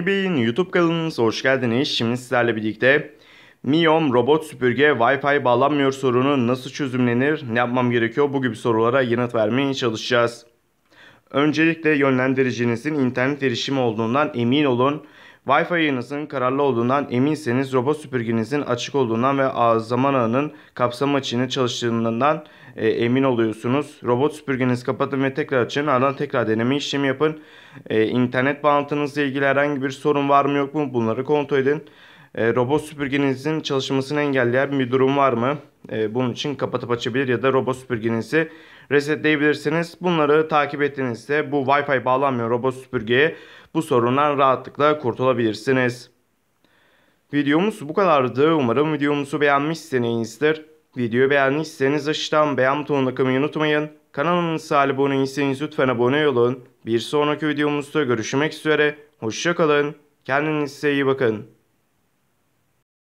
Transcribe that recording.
Bey'in YouTube kanalımıza hoş geldiniz. Şimdi sizlerle birlikte Miom robot süpürge Wi-Fi bağlanmıyor sorunu nasıl çözümlenir, ne yapmam gerekiyor bu gibi sorulara yanıt vermeye çalışacağız. Öncelikle yönlendiricinizin internet erişimi olduğundan emin olun. Wi-Fi'nizin kararlı olduğundan eminseniz robot süpürgenizin açık olduğundan ve zaman ağının kapsama açığını çalıştığından emin oluyorsunuz. Robot süpürgenizi kapatın ve tekrar açın. Ardından tekrar deneme işlemi yapın. İnternet bağlantınızla ilgili herhangi bir sorun var mı yok mu bunları kontrol edin. Robot süpürgenizin çalışmasını engelleyen bir durum var mı? Bunun için kapatıp açabilir ya da robot süpürgenizi resetleyebilirsiniz. Bunları takip ettiğinizde bu Wi-Fi bağlanmıyor robot süpürgeye bu sorundan rahatlıkla kurtulabilirsiniz. Videomuz bu kadardı. Umarım videomuzu beğenmişsinizdir. Videoyu beğendiyseniz aşağıdan beğen butonuna kılmayı unutmayın. Kanalımıza abone değilseniz lütfen abone olun. Bir sonraki videomuzda görüşmek üzere. Hoşça kalın. Kendinize iyi bakın.